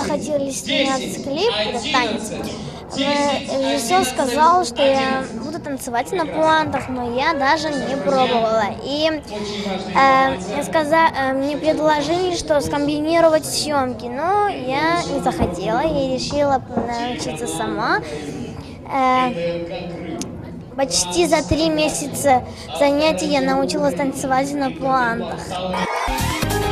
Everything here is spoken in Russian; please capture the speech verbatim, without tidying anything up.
хотели снять клип, этот танец, режиссер сказал, что я буду танцевать на пуантах, но я даже не пробовала. И э, сказа, э, мне предложили, что скомбинировать съемки, но я не захотела, я решила научиться сама. Э, почти за три месяца занятий я научилась танцевать на пуантах.